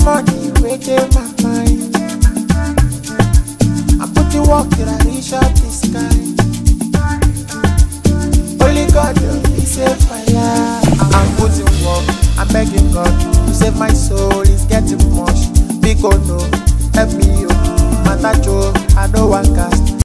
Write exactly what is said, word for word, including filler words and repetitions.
money waiting my mind. I put the work till I reach out the sky. Only God will save my life. I'm putting work, I'm begging God to save my soul. It's getting much. Big oh no, help me yo. Matacho, I know one cast.